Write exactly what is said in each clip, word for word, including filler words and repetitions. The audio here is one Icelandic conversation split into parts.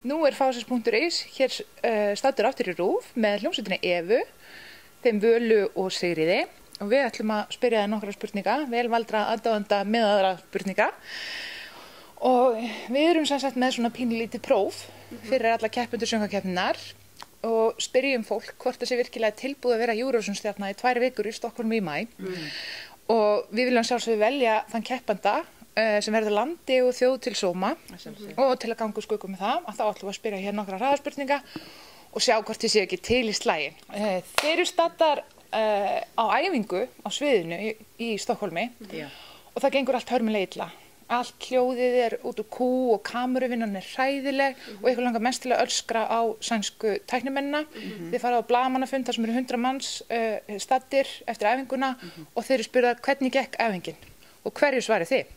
Nú er Fásis punktur is hér uh, staddur aftur í RÚV með hljómsveitinni Evu, þeim Völu og Sigríði og við ætlum að spyrja þér nokkra spurninga, velvaldra aðdáenda með aðra spurninga og við erum sem sagt með svona pínulítið próf fyrir alla keppendur söngvakeppninnar og spyrjum fólk hvort það sé virkilega tilbúið að vera Eurovision-stjarna í tvær vikur í Stockholm í maí mm. og við viljum sjálfsögðu velja þann keppanda uh, sem verður landi og þjóð til sóma mm. og til að ganga úr skugga með það að þá ætlum við að spyrja hér nokkra hraðaspurninga og sjá hvort þið séu ekki til í slaginn. Uh, þeir eru staddar uh, á æfingu á sviðinu í, í Stockholmi mm. og það gengur allt hörmulega illa. Allt hljóðið er út úr kú og kameruvinnan er hræðileg mm-hmm. og ykkur langar mest til að öskra á sænsku tæknimennina. Mm-hmm. Þið farið á blaðamannafund þar sem eru hundrað manns uh, staddir eftir æfinguna mm-hmm. og þeir eru spurðað hvernig gekk æfingin og hverju svarið þið?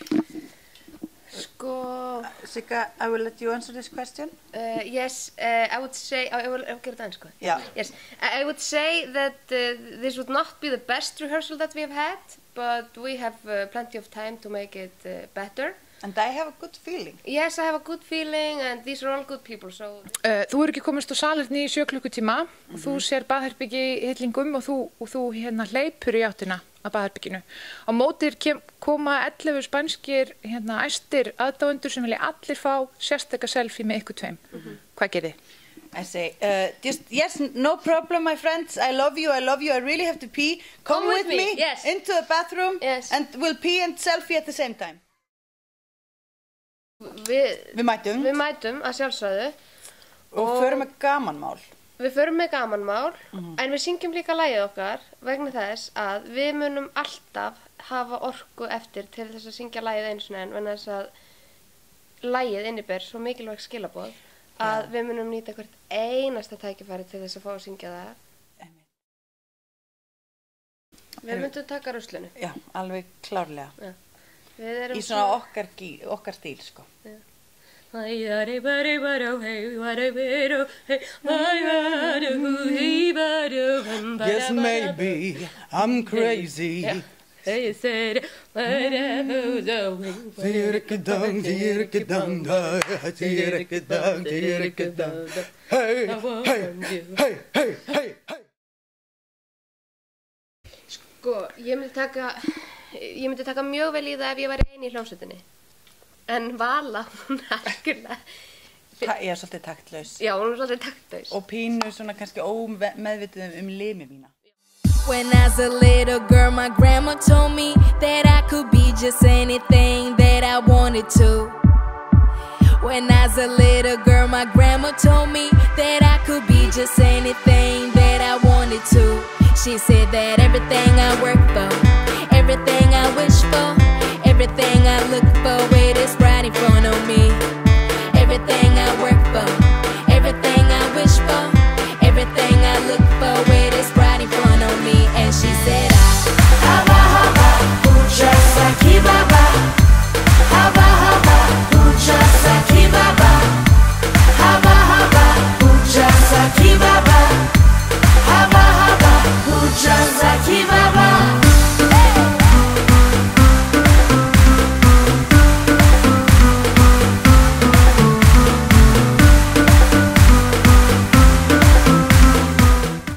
Sko, Sigga, I will let you answer this question. Uh, yes, uh, I would say, I will get it done, sko. Yeah. Yes, I would say that uh, this would not be the best rehearsal that we have had, but we have uh, plenty of time to make it uh, better. And I have a good feeling. Yes, I have a good feeling and these are all good people, so... Uh, þú eru ekki komist á salerni í sjö klukkutíma mm-hmm. og þú sér baðherbyggi í hillingum og þú, og þú hérna hleypur í áttina að baðherbygginu. Á mótir kem, koma ellefu spænskir hérna æstir aðdáendur sem vilja allir fá sérstaka selfie með ykkur tveim. Mm-hmm. Hvað gerið þið? I say, uh, just, yes, no problem, my friends. I love you, I love you. I really have to pee. Come, Come with, with me, me. Yes. into the bathroom yes. and we'll pee and selfie at the same time. Við, við mætum. Við mætum að sjálfsögðu. Og, og förum með gamanmál. Við förum með gamanmál, mm-hmm. en við syngjum líka lagið okkar vegna þess að við munum alltaf hafa orku eftir til þess að syngja lagið einu sinni en vegna þess að lagið inniber svo mikilvæg skilaboð að ja. Við munum nýta hvert einasta tækifæri til þess að fá að syngja það. Amen. Við myndum taka ruslinu. Já, alveg klárlega. Ja. Við erum í svona svo... okkar, okkar stíl, sko. Ja. Yes, maybe I'm crazy. Yeah. They said, whatever the wind, Tirikadang, tirikadang, tirikadang, tirikadang. Hey, hey, hey, hey, hey, hey. Sko, ég myndi taka, ég myndi taka mjög vel í það ef ég væri ein í hljómsveitinni. En Vala, hún er algjörlega... Ta ég er svolítið taktlaus. Já, hún er svolítið taktlaus. Og pínu svona kannski ómeðvitið um limi mína. When as a little girl, my grandma told me that I could be just anything that I wanted to. When as a little girl, my grandma told me that I could be just anything that I wanted to. She said that everything I work for, everything I wish for, everything I look